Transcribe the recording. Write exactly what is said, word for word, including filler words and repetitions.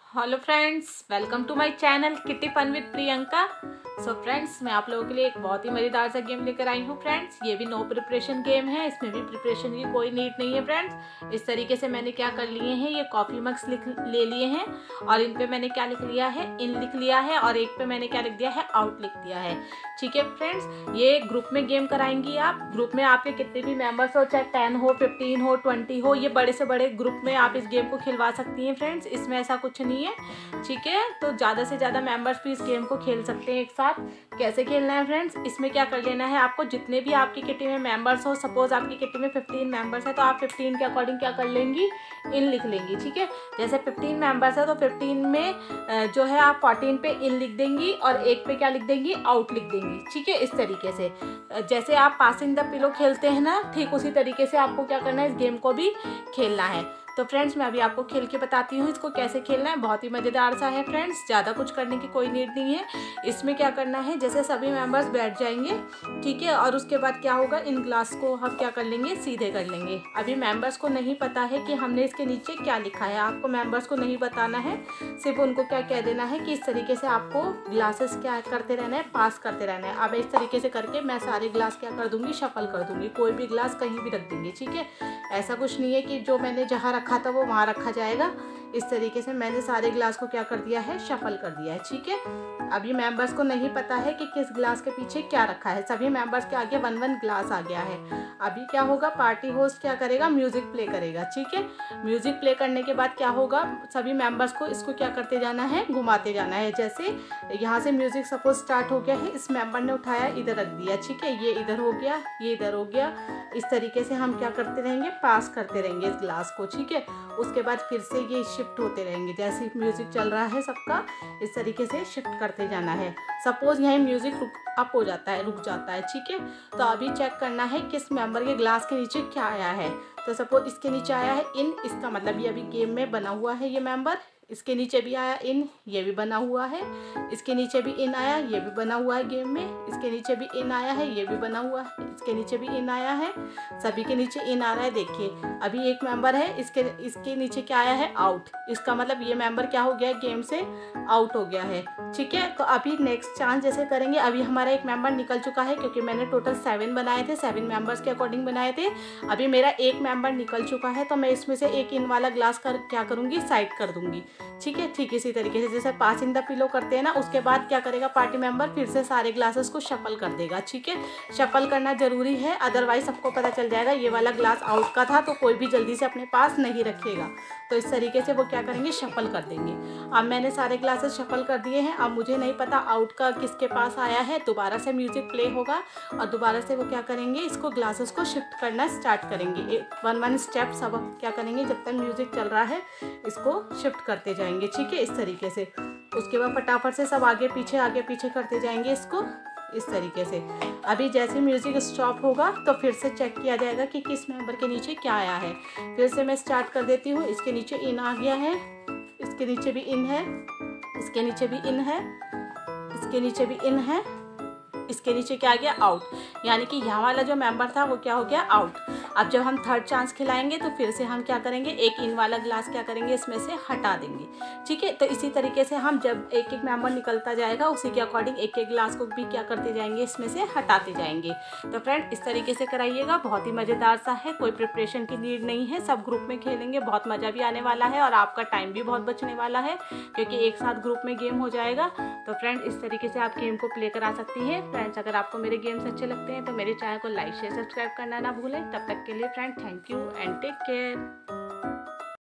Hello friends, welcome to my channel kitty fun with Priyanka. So friends, मैं आप लोगों के लिए एक बहुत ही मज़ेदार सा गेम लेकर आई हूँ फ्रेंड्स। ये भी नो प्रिपरेशन गेम है, इसमें भी प्रिपरेशन की कोई नीड नहीं है फ्रेंड्स। इस तरीके से मैंने क्या कर लिए हैं, ये कॉफ़ी मग्स लिख ले लिए हैं और इन पे मैंने क्या लिख लिया है, इन लिख लिया है, और एक पे मैंने क्या लिख दिया है, आउट लिख दिया है। ठीक है फ्रेंड्स, ये ग्रुप में गेम कराएंगी आप। ग्रुप में आपके कितने भी मेंबर्स हो, चाहे टेन हो, फिफ्टीन हो, ट्वेंटी हो, ये बड़े से बड़े ग्रुप में आप इस गेम को खिलवा सकती हैं फ्रेंड्स। इसमें ऐसा कुछ नहीं है। ठीक है, तो ज़्यादा से ज़्यादा मेंबर्स भी इस गेम को खेल सकते हैं एक साथ। कैसे खेलना है फ्रेंड्स, इसमें क्या कर लेना है आपको, जितने भी आपकी किटी में मेंबर्स हो, सपोज आपकी किटी में फिफ्टीन मेंबर्स है तो आप फिफ्टीन के अकॉर्डिंग क्या कर लेंगी, इन लिख लेंगी। ठीक है, जैसे फिफ्टीन मेंबर्स है तो फिफ्टीन में जो है आप फोर्टीन पे इन लिख देंगी और एक पे क्या लिख देंगी, आउट लिख देंगी। ठीक है, इस तरीके से जैसे आप पासिंग द पिलो खेलते हैं ना, ठीक उसी तरीके से आपको क्या करना है, इस गेम को भी खेलना है। तो फ्रेंड्स, मैं अभी आपको खेल के बताती हूँ इसको कैसे खेलना है। बहुत ही मज़ेदार सा है फ्रेंड्स, ज़्यादा कुछ करने की कोई नीड नहीं है। इसमें क्या करना है, जैसे सभी मेंबर्स बैठ जाएंगे, ठीक है, और उसके बाद क्या होगा, इन ग्लास को हम क्या कर लेंगे, सीधे कर लेंगे। अभी मेंबर्स को नहीं पता है कि हमने इसके नीचे क्या लिखा है, आपको मेंबर्स को नहीं बताना है, सिर्फ उनको क्या कह देना है कि इस तरीके से आपको ग्लासेस क्या करते रहना है, पास करते रहना है। अब इस तरीके से करके मैं सारे ग्लास क्या कर दूंगी, शफल कर दूंगी, कोई भी ग्लास कहीं भी रख देंगे। ठीक है, ऐसा कुछ नहीं है कि जो मैंने जहाँ रखा था वो वहाँ रखा जाएगा। इस तरीके से मैंने सारे ग्लास को क्या कर दिया है, शफल कर दिया है। ठीक है, अभी मेंबर्स को नहीं पता है कि किस ग्लास के पीछे क्या रखा है, सभी मेंबर्स के आगे वन वन ग्लास आ गया है। अभी क्या होगा, पार्टी होस्ट क्या करेगा, म्यूजिक प्ले करेगा। ठीक है, म्यूजिक प्ले करने के बाद क्या होगा, सभी मेंबर्स को इसको क्या करते जाना है, घुमाते जाना है। जैसे यहाँ से म्यूजिक सपोज स्टार्ट हो गया है, इस मेंबर ने उठाया, इधर रख दिया। ठीक है, ये इधर हो गया, ये इधर हो गया। इस तरीके से हम क्या करते रहेंगे, पास करते रहेंगे इस ग्लास को। ठीक है, उसके बाद फिर से ये शिफ्ट होते रहेंगे, जैसे म्यूजिक चल रहा है सबका, इस तरीके से शिफ्ट करते जाना है। सपोज यहीं म्यूजिक रुक अप हो जाता है, रुक जाता है। ठीक है, तो अभी चेक करना है किस मेंबर के ग्लास के नीचे क्या आया है। तो सपोज इसके नीचे आया है इन, इसका मतलब ये अभी गेम में बना हुआ है ये मेंबर। इसके नीचे भी आया इन, ये भी बना हुआ है। इसके नीचे भी इन आया, ये भी बना हुआ है गेम में। इसके नीचे भी इन आया है, ये भी बना हुआ है। इसके नीचे भी इन आया है, सभी के नीचे इन आ रहा है। देखिए, अभी एक मेंबर है, इसके इसके नीचे क्या आया है, आउट। इसका मतलब ये मेंबर क्या हो गया, गेम से आउट हो गया है। ठीक है, तो अभी नेक्स्ट चांस जैसे करेंगे, अभी हमारा एक मेंबर निकल चुका है क्योंकि मैंने टोटल सेवन बनाए थे, सेवन मेंबर्स के अकॉर्डिंग बनाए थे। अभी मेरा एक मेंबर निकल चुका है तो मैं इसमें से एक इन वाला ग्लास कर क्या करूँगी, साइड कर दूंगी। ठीक है, ठीक इसी तरीके से जैसे पासिंग द पिलो करते हैं ना, उसके बाद क्या करेगा पार्टी मेंबर, फिर से सारे ग्लासेस को शफल कर देगा। ठीक है, शफल करना जरूरी है, अदरवाइज सबको पता चल जाएगा ये वाला ग्लास आउट का था, तो कोई भी जल्दी से अपने पास नहीं रखेगा। तो इस तरीके से वो क्या करेंगे, शफल कर देंगे। अब मैंने सारे ग्लासेस शफल कर दिए हैं। अब मुझे नहीं पता आउट का किसके पास आया है, दोबारा से म्यूजिक प्ले होगा और दोबारा से वो क्या करेंगे, इसको ग्लासेस को शिफ्ट करना स्टार्ट करेंगे। वन वन स्टेप सब क्या करेंगे, जब तक म्यूजिक चल रहा है इसको शिफ्ट करते जाएंगे। ठीक है, इस तरीके से उसके बाद फटाफट से सब आगे पीछे आगे पीछे करते जाएंगे इसको, इस तरीके से। अभी जैसे म्यूजिक स्टॉप होगा तो फिर से चेक किया जाएगा कि किस मेंबर के नीचे क्या आया है। फिर से मैं स्टार्ट कर देती हूँ। इसके नीचे इन आ गया है, इसके नीचे भी इन है, इसके नीचे भी इन है, इसके नीचे भी इन है, इसके नीचे क्या आ गया, आउट। यानी कि यहाँ वाला जो मेंबर था वो क्या हो गया, आउट। अब जब हम थर्ड चांस खिलाएंगे तो फिर से हम क्या करेंगे, एक इन वाला ग्लास क्या करेंगे, इसमें से हटा देंगे। ठीक है, तो इसी तरीके से हम जब एक एक मेंबर निकलता जाएगा उसी के अकॉर्डिंग एक एक ग्लास को भी क्या करते जाएंगे, इसमें से हटाते जाएंगे। तो फ्रेंड, इस तरीके से कराइएगा, बहुत ही मज़ेदार सा है, कोई प्रिपरेशन की नीड नहीं है, सब ग्रुप में खेलेंगे, बहुत मज़ा भी आने वाला है और आपका टाइम भी बहुत बचने वाला है क्योंकि एक साथ ग्रुप में गेम हो जाएगा। तो फ्रेंड, इस तरीके से आप गेम को प्ले करा सकती हैं। फ्रेंड्स, अगर आपको मेरे गेम्स अच्छे लगते हैं तो मेरे चैनल को लाइक शेयर सब्सक्राइब करना ना भूलें। तब तक के लिए friend, thank you and take care.